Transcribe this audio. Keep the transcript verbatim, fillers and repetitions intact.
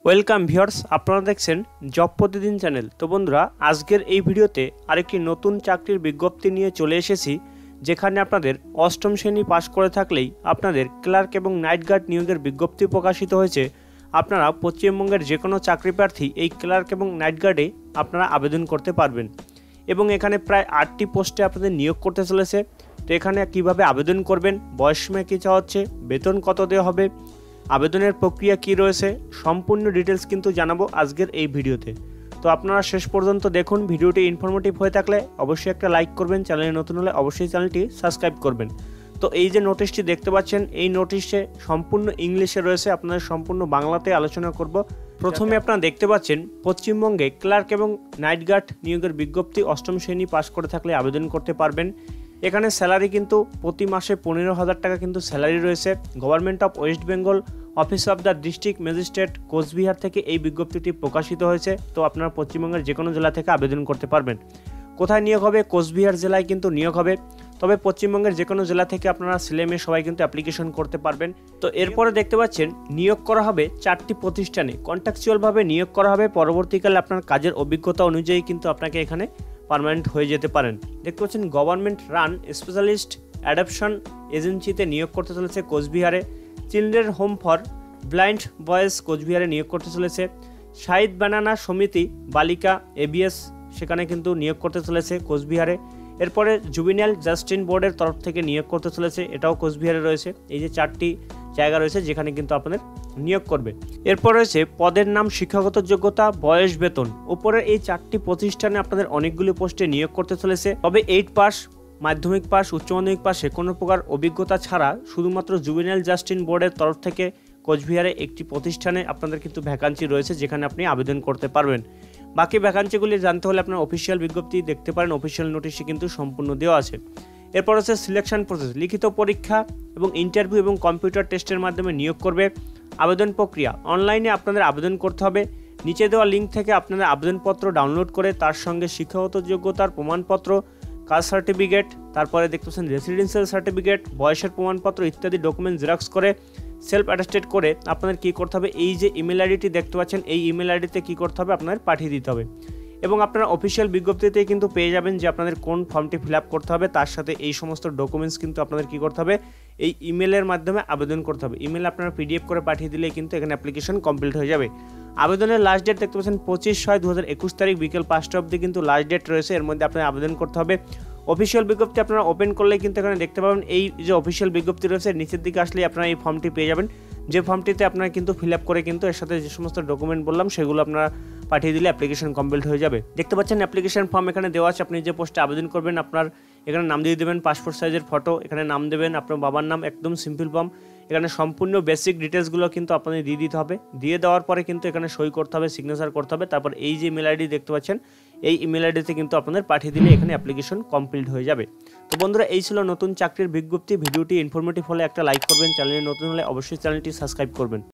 Welcome viewers, আপনারা দেখছেন job প্রতিদিন চ্যানেল। তো বন্ধুরা, আজকের এই ভিডিওতে আরেকটি নতুন চাকরির বিজ্ঞপ্তি নিয়ে চলে এসেছি, যেখানে আপনাদের অষ্টম শ্রেণী পাশ করে থাকলেই আপনাদের ক্লার্ক এবং নাইট গার্ড নিয়োগের বিজ্ঞপ্তি প্রকাশিত হয়েছে। আপনারা পশ্চিমবঙ্গের যে কোনো চাকরি প্রার্থী এই ক্লার্ক এবং নাইট গার্ডে আপনারা আবেদন করতে পারবেন এবং এখানে প্রায় আটটি পোস্টে আপনাদের নিয়োগ করতে চলেছে। তো এখানে কিভাবে আবেদন করবেন, বয়সসীমা কী চাওয়া হচ্ছে, বেতন কত দেওয়া হবে, আবেদনের প্রক্রিয়া কি রয়েছে, সম্পূর্ণ ডিটেলস কিন্তু জানাবো আজকের এই ভিডিওতে। তো আপনারা শেষ পর্যন্ত দেখুন। ভিডিওটি ইনফরমেটিভ হয়ে থাকলে অবশ্যই একটা লাইক করবেন, চ্যানেলে নতুন হলে অবশ্যই চ্যানেলটি সাবস্ক্রাইব করবেন। তো এই যে নোটিশটি দেখতে পাচ্ছেন, এই নোটিশে সম্পূর্ণ ইংলিশে রয়েছে, আপনাদের সম্পূর্ণ বাংলাতে আলোচনা করব। প্রথমে আপনারা দেখতে পাচ্ছেন পশ্চিমবঙ্গে ক্লার্ক এবং নাইট গার্ড নিয়োগের বিজ্ঞপ্তি, অষ্টম শ্রেণী পাশ করে থাকলে আবেদন করতে পারবেন। এখানে স্যালারি কিন্তু প্রতি মাসে পনেরো হাজার টাকা কিন্তু স্যালারি রয়েছে। Government of West Bengal office of the district magistrate Coochbehar থেকে এই বিজ্ঞপ্তিটি প্রকাশিত হয়েছে। তো আপনারা পশ্চিমবঙ্গের যে কোনো জেলা থেকে আবেদন করতে পারবেন। কোথায় নিয়োগ হবে? কোচবিহার জেলায় কিন্তু নিয়োগ হবে। তবে পশ্চিমবঙ্গের যে কোনো জেলা থেকে আপনারা ছেলে মেয়ে সবাই কিন্তু অ্যাপ্লিকেশন করতে পারবেন। তো এরপরে দেখতে পাচ্ছেন নিয়োগ করা হবে চারটি প্রতিষ্ঠানে, কন্ট্রাকচুয়ালভাবে নিয়োগ করা হবে। পরবর্তীকালে আপনার কাজের অভিজ্ঞতা অনুযায়ী কিন্তু আপনাকে এখানে পার্মানেন্ট হয়ে যেতে পারেন। দেখতে পাচ্ছেন গভর্নমেন্ট রান স্পেশালিস্ট অ্যাডপশন এজেন্সিতে নিয়োগ করতে চলেছে কোচবিহারে। Children home for blind boys কোচবিহারে নিয়োগ করতে চলেছে। শাহিদ বানানা সমিতি বালিকা এবিএস সেখানে কিন্তু নিয়োগ করতে চলেছে কোচবিহারে। এরপরে জুবিনাইল জাস্টিস বোর্ডের তরফ থেকে নিয়োগ করতে চলেছে, এটাও কোচবিহারে রয়েছে। এই যে চারটি জায়গা রয়েছে যেখানে কিন্তু আপনাদের নিয়োগ করবে। এরপর রয়েছে পদের নাম, শিক্ষাগত যোগ্যতা, বয়স, বেতন। উপরের এই চারটি প্রতিষ্ঠানে আপনাদের অনেকগুলি পোস্টে নিয়োগ করতে চলেছে। তবে এইট পাস, মাধ্যমিক পাস, উচ্চ মাধ্যমিক পাশে কোনো প্রকার অভিজ্ঞতা ছাড়া শুধুমাত্র জুবিনাইল জাস্টিস বোর্ডের তরফ থেকে কোচবিহারে একটি প্রতিষ্ঠানে আপনাদের কিন্তু ভ্যাকান্সি রয়েছে, যেখানে আপনি আবেদন করতে পারবেন। বাকি ভ্যাকান্সিগুলি জানতে হলে আপনার অফিসিয়াল বিজ্ঞপ্তি দেখতে পারেন, অফিসিয়াল নোটিশে কিন্তু সম্পূর্ণ দেওয়া আছে। এরপর হচ্ছে সিলেকশন প্রসেস, লিখিত পরীক্ষা এবং ইন্টারভিউ এবং কম্পিউটার টেস্টের মাধ্যমে নিয়োগ করবে। আবেদন প্রক্রিয়া, অনলাইনে আপনাদের আবেদন করতে হবে। নিচে দেওয়া লিঙ্ক থেকে আপনাদের আবেদনপত্র ডাউনলোড করে তার সঙ্গে শিক্ষাগত যোগ্যতার প্রমাণপত্র, কাস্ট সার্টিফিকেট, তারপরে দেখতে পাচ্ছেন রেসিডেন্সিয়াল সার্টিফিকেট, বয়সের প্রমাণপত্র ইত্যাদি ডকুমেন্ট জেরক্স করে সেলফ অ্যাটাস্টেড করে আপনাদের কী করতে হবে, এই যে ইমেল আইডিটি দেখতে পাচ্ছেন এই ইমেল আইডিতে কী করতে হবে, আপনাদের পাঠিয়ে দিতে হবে। এবং আপনারা অফিসিয়াল বিজ্ঞপ্তিতে কিন্তু পেয়ে যাবেন যে আপনাদের কোন ফর্মটি ফিল আপ করতে হবে, তার সাথে এই সমস্ত ডকুমেন্টস কিন্তু আপনাদের কী করতে হবে, এই ইমেলের মাধ্যমে আবেদন করতে হবে। ইমেল আপনারা পিডিএফ করে পাঠিয়ে দিলে কিন্তু এখানে অ্যাপ্লিকেশন কমপ্লিট হয়ে যাবে। আবেদনের লাস্ট ডেট দেখতে পাচ্ছেন পঁচিশ ছয় দু হাজার একুশ তারিখ বিকেল পাঁচটা অবধি কিন্তু লাস্ট ডেট রয়েছে, এর মধ্যে আপনার আবেদন করতে হবে। অফিসিয়াল বিজ্ঞপ্তি আপনারা ওপেন করলে কিন্তু এখানে দেখতে পাবেন এই যে অফিসিয়াল বিজ্ঞপ্তি রয়েছে, নিচের দিকে আসলে আপনারা এই ফর্মটি পেয়ে যাবেন, যে ফর্মটিতে আপনারা কিন্তু ফিল আপ করে কিন্তু এর সাথে যে সমস্ত ডকুমেন্ট বললাম সেগুলো আপনারা পাঠিয়ে দিলে অ্যাপ্লিকেশন কমপ্লিট হয়ে যাবে। দেখতে পাচ্ছেন অ্যাপ্লিকেশন ফর্ম এখানে দেওয়া আছে, আপনি যে পোস্টে আবেদন করবেন আপনার এখানে নাম দিয়ে দেবেন, পাসপোর্ট সাইজের ফটো, এখানে নাম দেবেন, আপনার বাবার নাম, একদম সিম্পল ফর্ম। এখানে সম্পূর্ণ বেসিক ডিটেলসগুলো কিন্তু আপনাদের দিয়ে দিতে হবে। দিয়ে দেওয়ার পরে কিন্তু এখানে সই করতে হবে, সিগনেচার করতে হবে। তারপর এই যে ইমেল আইডি দেখতে পাচ্ছেন এই ইমেল আইডিতে কিন্তু আপনাদের পাঠিয়ে দিলে এখানে অ্যাপ্লিকেশন কমপ্লিট হয়ে যাবে। তো বন্ধুরা, এই ছিল নতুন চাকরির বিজ্ঞপ্তি। ভিডিওটি ইনফরমেটিভ হলে একটা লাইক করবেন, চ্যানেলে নতুন হলে অবশ্যই চ্যানেলটি সাবস্ক্রাইব করবেন।